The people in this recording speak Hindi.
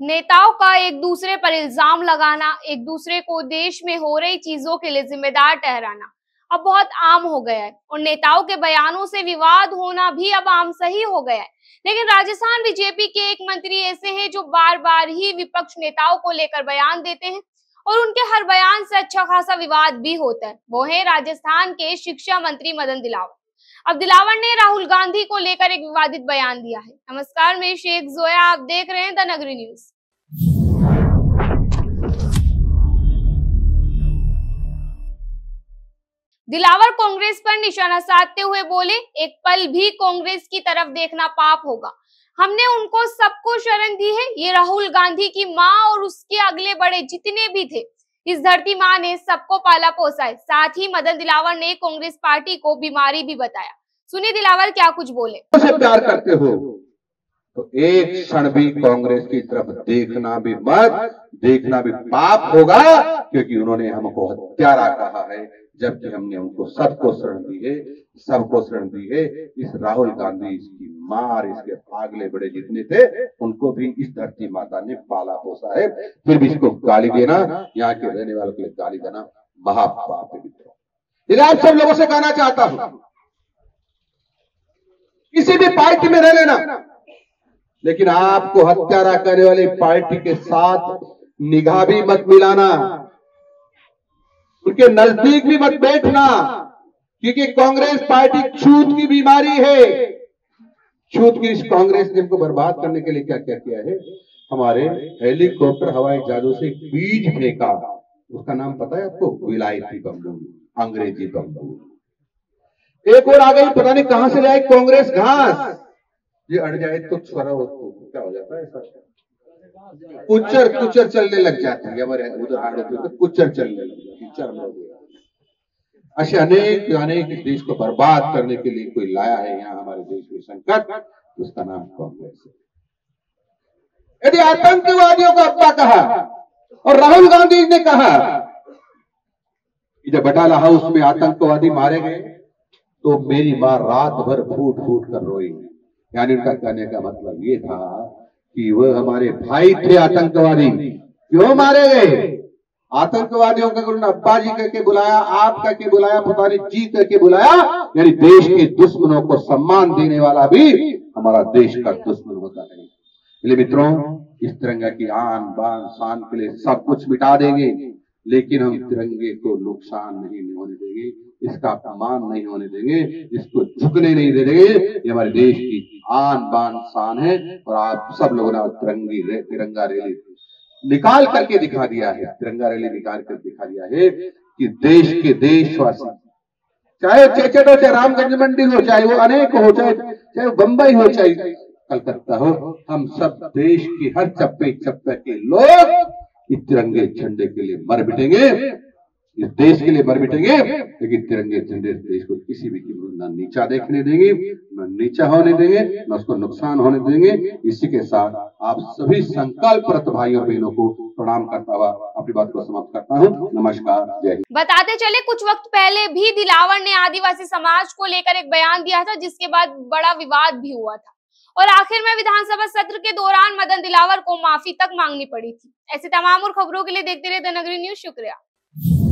नेताओं का एक दूसरे पर इल्जाम लगाना, एक दूसरे को देश में हो रही चीजों के लिए जिम्मेदार ठहराना अब बहुत आम हो गया है और नेताओं के बयानों से विवाद होना भी अब आम सही हो गया है। लेकिन राजस्थान बीजेपी के एक मंत्री ऐसे हैं जो बार बार ही विपक्ष नेताओं को लेकर बयान देते हैं और उनके हर बयान से अच्छा खासा विवाद भी होता है। वो है राजस्थान के शिक्षा मंत्री मदन दिलावर। अब दिलावर ने राहुल गांधी को लेकर एक विवादित बयान दिया है। नमस्कार, मैं शेख जोया, आप देख रहे हैं द नगरी न्यूज। दिलावर कांग्रेस पर निशाना साधते हुए बोले, एक पल भी कांग्रेस की तरफ देखना पाप होगा। हमने उनको सबको शरण दी है। ये राहुल गांधी की माँ और उसके अगले बड़े जितने भी थे, इस धरती माँ ने सबको पाला पोसा है। साथ ही मदन दिलावर ने कांग्रेस पार्टी को बीमारी भी बताया। सुनिए दिलावर क्या कुछ बोले। से प्यार करते हो तो एक क्षण भी कांग्रेस की तरफ देखना भी मत, देखना भी पाप होगा, क्योंकि उन्होंने हमको हत्यारा कहा है, जबकि हमने उनको सबको शरण दी है, सबको शरण दी है। इस राहुल गांधी, इसकी माँ और इसके अगले बड़े जितने थे, उनको भी इस धरती माता ने पाला पोसा है। फिर भी इसको गाली देना, यहाँ के रहने वालों के लिए गाली देना महापाप है। मित्रों, आप सब लोगों से कहना चाहता हूं, किसी भी पार्टी में रह लेना, लेकिन आपको हत्यारा करने वाली पार्टी के साथ निगाह भी मत मिलाना, उनके नजदीक भी मत बैठना, क्योंकि कांग्रेस पार्टी छूत की बीमारी है। छूत की इस कांग्रेस ने हमको बर्बाद करने के लिए क्या क्या किया है। हमारे हेलीकॉप्टर हवाई जहाजों से बीज फेंका, उसका नाम पता है आपको? विलायती बम्बू, अंग्रेजी बम्बू। एक और आ गई, पता नहीं कहां से लाए कांग्रेस घास, ये अड़ जाए तो छोरा क्या हो जाता है, कुचर कुचर चलने लग जाती है। हमारे उधर हाथ तो कुचर चलने लग जाती है। ऐसे अनेक अनेक देश को बर्बाद करने के लिए कोई लाया है यहाँ हमारे देश में संकट, उसका नाम कांग्रेस है। यदि आतंकवादियों को अब्बा कहा और राहुल गांधी ने कहा कि जब बटाला हाउस में आतंकवादी मारे गए तो मेरी मां रात भर फूट फूट कर रोई। यानी उनका कहने का मतलब ये था कि वह हमारे भाई थे आतंकवादी, क्यों मारे गए? आतंकवादियों का उन्होंने अब्बा जी करके बुलाया, आप करके बुलाया, पता नहीं जी करके बुलाया। यानी देश के दुश्मनों को सम्मान देने वाला भी हमारा देश का दुश्मन होता है। इसलिए मित्रों, इस तिरंगा की आन बान शान के लिए सब कुछ मिटा देंगे, लेकिन हम तिरंगे को नुकसान नहीं होने देंगे, इसका अपमान नहीं होने देंगे, इसको झुकने नहीं दे देंगे। ये हमारे देश की आन बान शान है। और आप सब लोगों ने तिरंगा रैली निकाल करके दिखा दिया है, तिरंगा रैली निकाल कर दिखा दिया है कि देश के देशवासी, चाहे चेचट हो, चाहे रामगंज मंडी हो, चाहे वो अनेक हो, चाहे वो बंबई हो, चाहे कलकत्ता हो, हम सब देश के हर चप्पे चप्पे के लोग इस तिरंगे झंडे के लिए मर मिटेंगे, इस देश के लिए मर मिटेंगे। लेकिन तिरंगे झंडे देश को किसी भी कीमत न नीचा देखने देंगे, न नीचा होने देंगे, न उसको नुकसान होने देंगे। इसी के साथ आप सभी संकल्परत भाइयों बहनों को प्रणाम करता हुआ अपनी बात को समाप्त करता हूँ। नमस्कार, जय हिंद। बताते चले, कुछ वक्त पहले भी दिलावर ने आदिवासी समाज को लेकर एक बयान दिया था, जिसके बाद बड़ा विवाद भी हुआ था और आखिर में विधानसभा सत्र के दौरान मदन दिलावर को माफी तक मांगनी पड़ी थी। ऐसी तमाम और खबरों के लिए देखते रहे द नगरी न्यूज। शुक्रिया।